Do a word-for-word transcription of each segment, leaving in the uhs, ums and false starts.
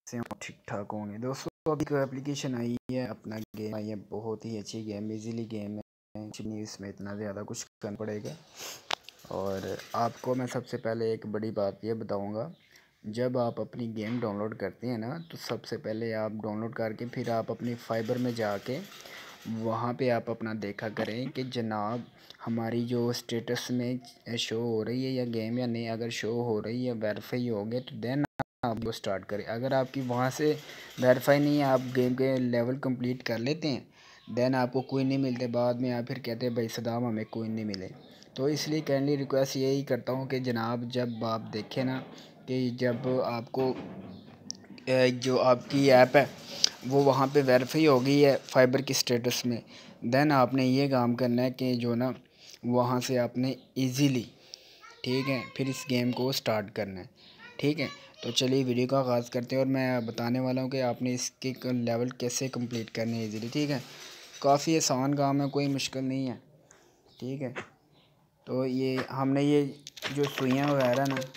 से ठीक ठाक होंगे दोस्तों। अभी कोई एप्लीकेशन आई है, अपना गेम आई है, बहुत ही अच्छी गेम, इजीली गेम है, इसमें इतना ज़्यादा कुछ करना पड़ेगा। और आपको मैं सबसे पहले एक बड़ी बात ये बताऊंगा, जब आप अपनी गेम डाउनलोड करते हैं ना, तो सबसे पहले आप डाउनलोड करके फिर आप अपनी फाइबर में जाके वहाँ पे आप अपना देखा करें कि जनाब हमारी जो स्टेटस में शो हो रही है या गेम या नहीं। अगर शो हो रही है, वेरीफाई हो गए, तो देन आप वो स्टार्ट करें। अगर आपकी वहाँ से वेरीफाई नहीं है, आप गेम के लेवल कंप्लीट कर लेते हैं, देन आपको कोइन नहीं मिलते। बाद में आप फिर कहते हैं भाई सदाम हमें कोइन नहीं मिले। तो इसलिए काइंडली रिक्वेस्ट यही करता हूँ कि जनाब जब आप देखें ना कि जब आपको जो आपकी ऐप है वो वहाँ पे वेरीफाई हो गई है फाइबर की स्टेटस में, देन आपने ये काम करना है कि जो ना वहाँ से आपने इजीली, ठीक है, फिर इस गेम को स्टार्ट करना है। ठीक है, तो चलिए वीडियो का आगाज़ करते हैं और मैं बताने वाला हूँ कि आपने इसके लेवल कैसे कंप्लीट करने हैं इजीली। ठीक है, काफ़ी आसान काम है, कोई मुश्किल नहीं है। ठीक है, तो ये हमने ये जो सुइयाँ वगैरह ना,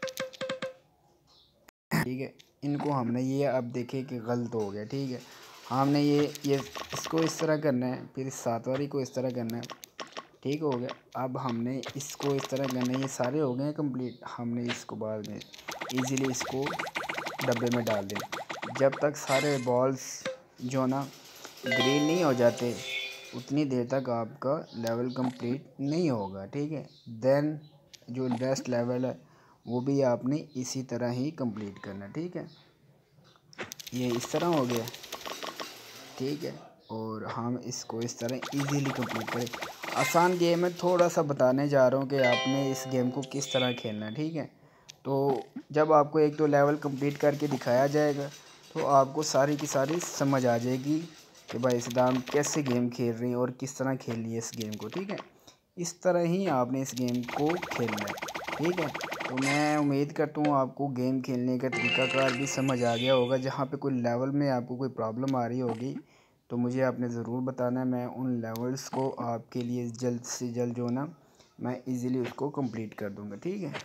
ठीक है, इनको हमने ये अब देखे कि गलत हो गया। ठीक है, हमने ये ये इसको इस तरह करना है, फिर इस सात वाली को इस तरह करना है। ठीक हो गया, अब हमने इसको इस तरह करना है। ये सारे हो गए हैं कंप्लीट। हमने इसको बाद में इजीली इसको डब्बे में डाल दें। जब तक सारे बॉल्स जो ना ग्रीन नहीं हो जाते, उतनी देर तक आपका लेवल कंप्लीट नहीं होगा। ठीक है, देन जो नेक्स्ट लेवल है वो भी आपने इसी तरह ही कंप्लीट करना। ठीक है, ये इस तरह हो गया। ठीक है, और हम इसको इस तरह इजीली कंप्लीट करें। आसान गेम है, थोड़ा सा बताने जा रहा हूँ कि आपने इस गेम को किस तरह खेलना है। ठीक है, तो जब आपको एक दो लेवल कंप्लीट करके दिखाया जाएगा तो आपको सारी की सारी समझ आ जाएगी कि भाई सदाम कैसे गेम खेल रही है और किस तरह खेलनी है इस गेम को। ठीक है, इस तरह ही आपने इस गेम को खेलना है। ठीक है, तो मैं उम्मीद करता हूँ आपको गेम खेलने का तरीकाकार भी समझ आ गया होगा। जहाँ पे कोई लेवल में आपको कोई प्रॉब्लम आ रही होगी तो मुझे आपने ज़रूर बताना है। मैं उन लेवल्स को आपके लिए जल्द से जल्द जो ना मैं इजीली उसको कंप्लीट कर दूँगा। ठीक है,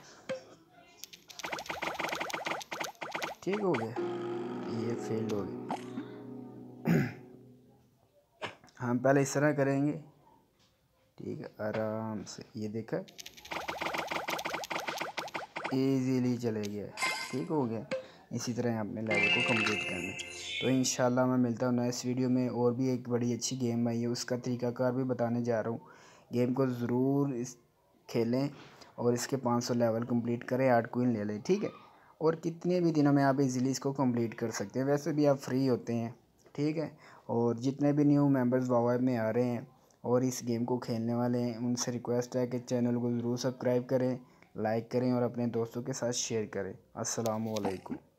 ठीक हो गया, ये फेल हो गया। हम पहले इस तरह करेंगे। ठीक है, आराम से, ये देखा, इजीली चले गया। ठीक हो गया, इसी तरह अपने लेवल को कंप्लीट करना है। तो इंशाल्लाह मैं मिलता हूँ नेक्स्ट वीडियो में। और भी एक बड़ी अच्छी गेम आई है, उसका तरीकाकार भी बताने जा रहा हूँ। गेम को ज़रूर इस खेलें और इसके पाँच सौ लेवल कंप्लीट करें, आठ क्वीन ले लें। ठीक है, और कितने भी दिनों में आप इजीली इसको कंप्लीट कर सकते हैं। वैसे भी आप फ्री होते हैं। ठीक है, और जितने भी न्यू मेंबर्स वावा में आ रहे हैं और इस गेम को खेलने वाले हैं, उनसे रिक्वेस्ट है कि चैनल को ज़रूर सब्सक्राइब करें, लाइक करें और अपने दोस्तों के साथ शेयर करें। अस्सलामु अलैकुम।